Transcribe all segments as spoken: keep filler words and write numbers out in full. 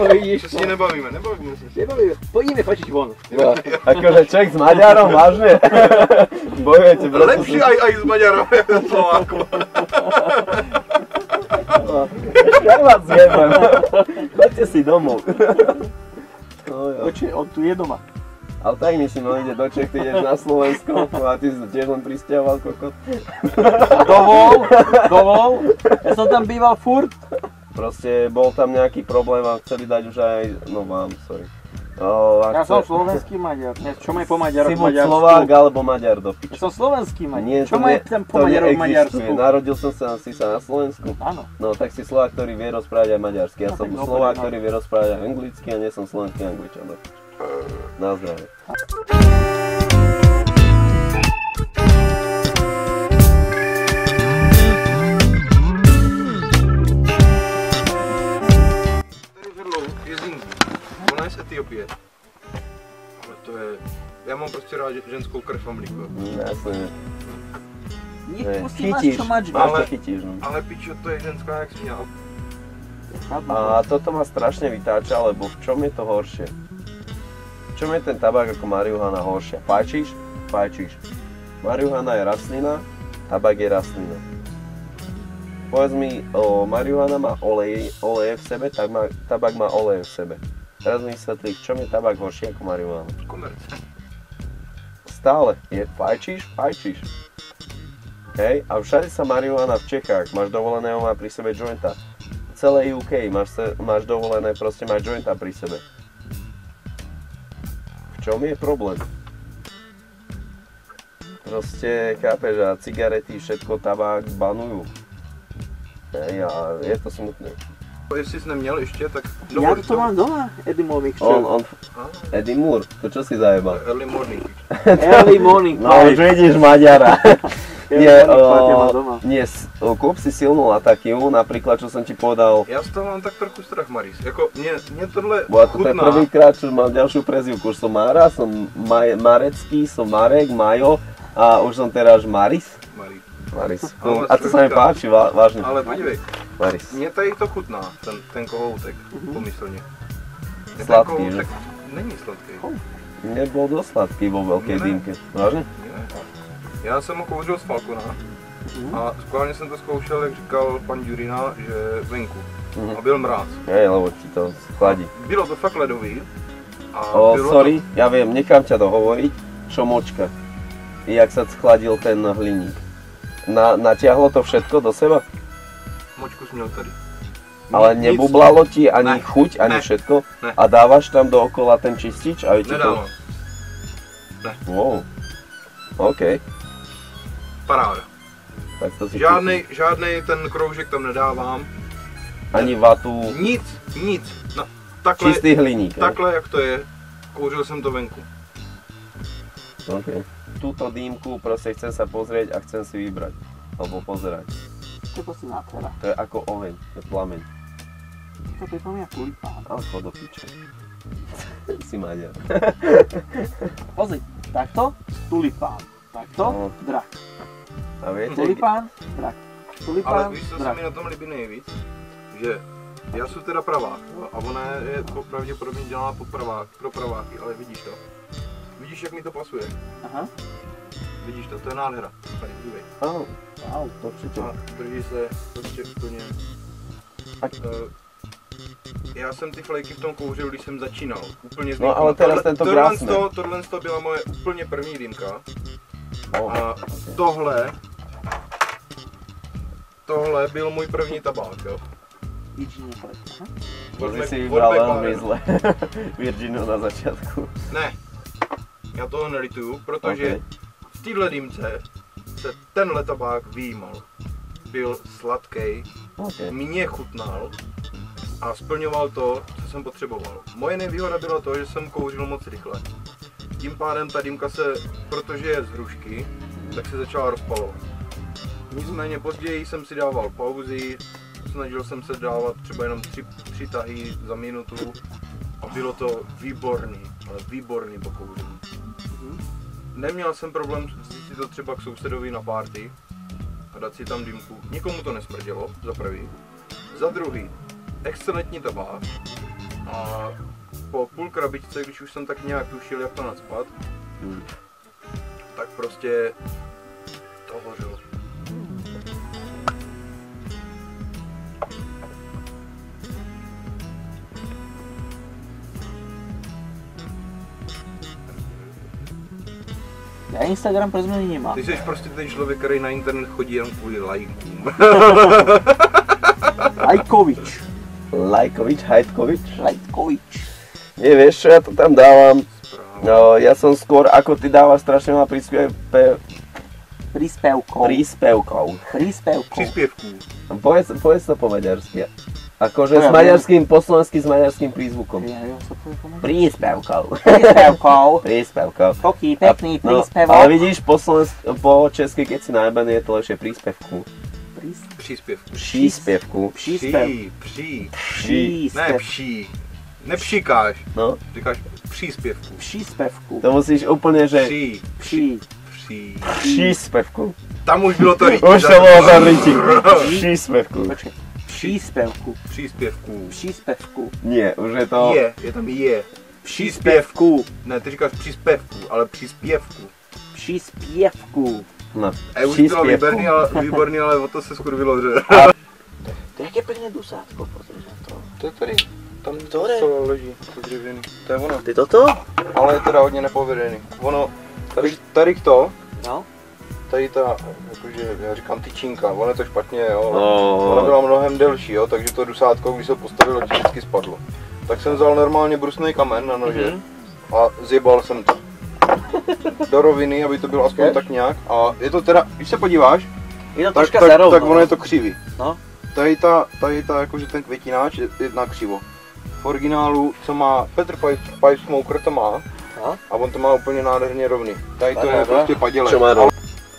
vidíš. Že si nebavíme, nebavíme se. Nebavíme. Pojďme fačiť von. No, akože Čech s Maďarom, vážne? Bojujete proti... Lepší aj, aj s Maďarom, ako s Slovákom. No, ja vás jebem. Choďte si domov. No, Oči, on tu je doma. ale tak myslím, on ide do Čech, ty ideš na Slovensko a ty si tiež len prisťahoval kokot. Dovol, dovol. Ja som tam býval furt. Proste bol tam nejaký problém a chceli dať už aj, no mám, sorry. O, Ja chce... som slovenský Maďar. Čo majú po Maďaroch Si v buď Maďarsku? Slovák alebo Maďar do piče. Ja som slovenský Maďar. Nie, Čo to majú ne- tam po to Maďaroch v neexistuje. Maďarsku? Narodil som sa si sa na Slovensku. Áno. No tak si Slovák, ktorý vie rozprávať aj maďarsky. Ja No, som tak dobre, Slovák, no. ktorý vie rozprávať aj anglicky a nie som slovenský angličan. do piče. Na zdravie. Tady vedlo je Zingu. Ona je z Etiopie. Ale to je... Já mám prostě rád ženskou krev a mlíko. Jasne. Nech Ne, pustí máš chytíš, čo mať. máš Ale- to chytíš. No. Ale pičo, to je ženská jak směl. A toto ma strašne vytáča, lebo v čom je to horšie? V čom je ten tabák ako marihuana horšia? Fajčíš? Fajčíš. Marihuana je rastlina, tabák je rastlina. Povedz mi, o, marihuana má olej, oleje v sebe, tak má, tabák má oleje v sebe. Teraz mi vysvetlí, v čom je tabák horší ako marihuana. Komerce. Stále. Je fajčíš? Fajčíš. Hej, a všade sa marihuana v Čechách, máš dovoleného, má pri sebe jointa. Celé ú ká máš, se, máš dovolené proste mať jointa pri sebe. V čom je problém? Proste, chápeš, a cigarety, všetko, tabák banujú. Hej, a je to smutné. Jestli jsi neměl ještě, tak Ja dovol to mám doma, Eddie Movik. On, on, Eddie Moore, to čo si zajebal? Early morning. Early morning. No už vidíš Maďara. Nie, Early morning, o, doma. nie, s- o, kúp si silnú latakiu, napríklad čo som ti povedal. Já z toho mám tak trochu strach, Maris. Jako, mě, mě tohle Bola to je chutná. prvýkrát, čo mám ďalšiu prezývku. Už som Mara, som Maj, Marecký, som Marek, Majo a už som teraz Maris. Maris. Maris. Ale A to sa mi člověka- páči, vá, vážne. Ale podívej, Maris. mně tady to chutná, ten, ten kohoutek, pomyslně. Ten Sladký, kohoutek že? není sladký. Nebol dosť sladký vo veľkej Ne. dýmke. Vážne? Ne. Já jsem ho kouřil z Falcona a skválně jsem to zkoušel, jak říkal pan Jurina, že venku. Mhm. A byl mráz. Hej, lebo ti to schladí. Bylo to fakt ledový. A O, bylo sorry, ja viem, nechám ťa dohovoriť. Šomočka. Jak sa schladil ten hliník. Na, natiahlo to všetko do seba? To, močku jsi měl tady. Ale Nic- nebublalo ti ani Ne. chuť, ani Ne. všetko? Ne. A dávaš tam dookola ten čistič? A ti to... Nedávám. Wow. OK. Paráda. Tak to si Žádnej, žádnej ten kroužek tam nedávám. Ani vatu, Nic, nic. No, takhle, čistý hliník. hej? takhle jak to je, kouřil jsem to venku. OK. Túto dýmku proste chcem sa pozrieť a chcem si vybrať. Alebo pozerať. Čo to si nádhera? To je ako oheň, to je plameň. To pripomína tulipán. Ale chod do piče. Si Maďar. Pozri, takto tulipán. Takto No. drak. A viete, Tulipán, drak. Ale Tulipán, víš, co se drak. mi na tom líbí nejvíc? Že já jsem teda pravák, jo, a ona je po- pravděpodobně dělá po pravák, pro praváky, ale vidíš to? Vidíš, jak mi to pasuje? Aha. Vidíš to? To je nádhera. Tady, dívej. Áno, Wow. určite. A drží se prostě úplně... A- Uh, já jsem ty flejky v tom kouřil, když jsem začínal. Úplně No, ale teraz tento tohle, krásne. to, tohle to byla moje úplně první dýmka. O, A tohle... Tohle byl můj první tabák, jo. Virginia Fred. Aha. to Od si Mac- si od vybral McLaren. veľmi zle. Virginu na začiatku. Ne, já toho nelituju, protože OK. v téhle dýmce se tenhle tabák výjímal. Byl sladký, OK. mě chutnal a splňoval to, co jsem potřeboval. Moje nevýhoda byla to, že jsem kouřil moc rychle. Tím pádem ta dýmka se, protože je z hrušky, tak se začala rozpalovat. Nicméně později jsem si dával pauzy, snažil jsem se dávat třeba jenom tři, tři tahy za minutu a bylo to výborný, ale výborný pokouření. Neměl jsem problém vzít si to třeba k sousedovi na party a dát si tam dýmku. Nikomu to nesmrdělo, za prvý. Za druhý, excelentní tabák A po půl krabičce, když už jsem tak nějak tušil, jak to nacpat, Hmm. tak prostě to hořelo. Já Instagram pro změny nemám. Ty jsi prostě ten člověk, který na internet chodí jen kvůli lajkům. Lajkovič. Lajkovič, Hajtkovič. Lajkovič. Nie, vieš čo, ja to tam dávam. No, ja som skôr, ako ty dávaš strašne veľa príspev... Príspevkov. príspevkov. Príspevkov. Příspěvků. Povedz, povedz to po maďarsky. Akože No, s ja maďarským, po slovensky s maďarským prízvukom. Ja neviem, co to je pomeň. Príspevkov. Príspevkov. Príspevkov. Taký pekný No, príspevok. ale vidíš, po, slovensk- po česky, keď si najebaný, je to lepšie príspevku. Prís- Příspěvku. Příspevku. Příspev. Pří, pří. Pří. Ne pší. Nepšikáš. No, Říkáš příspěvku. Příspevku. to musíš úplne, že... Pří. Pří. Pří. Příspevku. Tam už bylo to rýtí. Už to bolo za ryti. Příspevku. Počkej. Příspevku. Příspěvku. Příspevku. Nie, už je to... Je, je tam je. Příspěvku. Ne, ty říkáš příspěvku, ale příspěvku. Příspěvku. No, E, už bylo výborný, ale, výborný, ale o to se skurvilo, že? To je jaké pekné dusátko, protože to... To je tady, tam Ktoré? to leží, to dřevěný. To je ono, Ty toto? ale je teda hodně nepovedený. Ono, tady, tady to, No. tady ta, jakože, já říkám tyčinka, ono je to špatně, jo. No. Ona byla mnohem delší, jo, takže to dusátko, když se postavilo, tak vždycky spadlo. Tak jsem vzal normálně brusný kamen na nože Mhm. a zjebal jsem to do roviny, aby to bylo aspoň Je? tak nějak. A je to teda, když se podíváš, Je to tak, troška tak, zarovno. tak ono je to křivý. No. Tady ta, tady ta, jakože ten květináč je, je na křivo. V originálu, co má Petr Pipe, Pipe Smoker, to má. No. A on to má úplně nádherně rovný. Tady to je Paráda. prostě padělek. Čo má Ale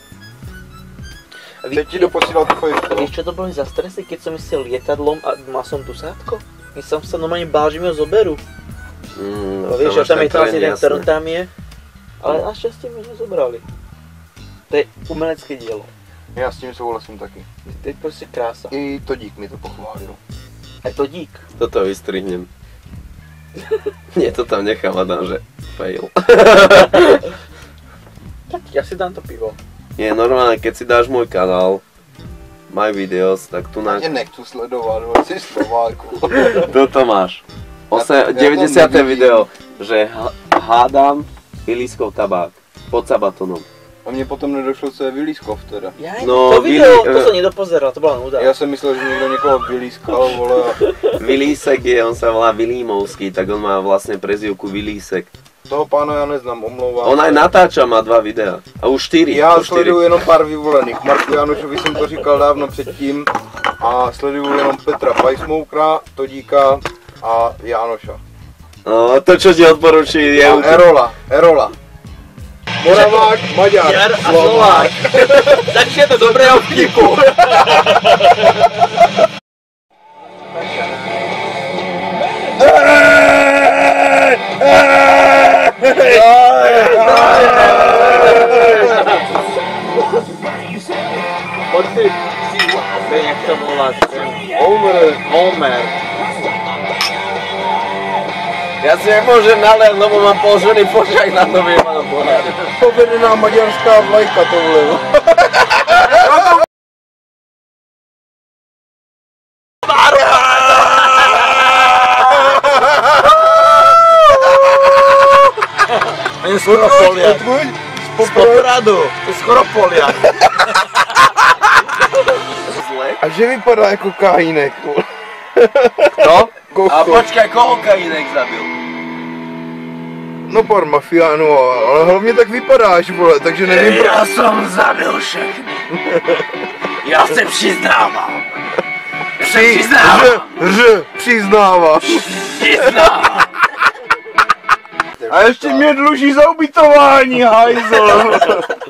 A teď ti doposílal to fojsko. Vieš, čo to boli za stresy, keď som išiel lietadlom a mal som dusátko? Ja som sa normálne bál, že mi ho zoberú. Mm, No, vieš, že tam je teraz jeden, jasné. ktorý tam je. Ale našťastie mi nezobrali. To je umelecké dielo. Já s tím souhlasím taky. To je prostě krása. I to dík mi to pochválil. A to dík. Toto vystrihnem. Nie, to tam nechám a dám, že fail. Tak ja si dám to pivo. Nie, normálne, keď si dáš môj kanál, My Videos, tak tu na... Já tě nechci sledovat, bo jsi Slováku. Toto máš. Ja Ose, to- ja to deväťdesiate nevidím. video, že h- hádam Ilískov tabák pod Sabatonom. A mně potom nedošlo, co je Vilískov teda. Ja, No, to video, Vili- to som nedopozeral, to bola nuda. Já jsem myslel, že někdo někoho vylískal, vole. A Vilísek je, on sa volá Vilímovský, tak on má vlastne prezývku Vilísek. toho pána já neznám, omlouvám. On aj natáča, má dva videa. A už štyri. Já už štyri. sleduju jenom pár vyvolených. Marku Janošovi jsem to říkal dávno předtím. A sleduju jenom Petra Pajsmoukra, Todíka a Janoša. No, to čo ti odporučí je... A Erola, Erola. Moravák, Maďar, Jar a Slovák. Slovák. Takže je to dobrého vtipu. Poď ty, si, jak to voláš? Homer. Homer. Ja si nemôžem naliať, lebo mám položený počak na to vyjemanom pohári. Povedená maďarská vlajka tohle. No. Je skoro Poliak. Odkud? Z Popradu. To je skoro Poliak. A že vypadá jako kajínek. Kto? Koko. A počkaj, koho Kajínek zabil? No pár mafiánů, ale hlavně tak vypadáš, vole, takže nevím proč. Já jsem zabil všechny. Já se přiznávám. Při, přiznávám. ř, ř, přiznává. Přiznávám. A ještě mě dluží za ubytování, hajzl.